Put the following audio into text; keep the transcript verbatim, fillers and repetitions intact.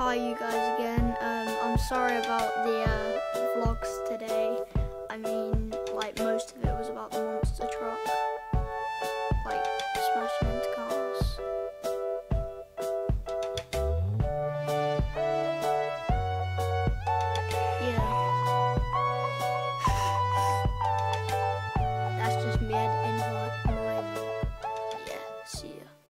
Hi you guys again. Um, I'm sorry about the uh, vlogs today. I mean, like most of it was about the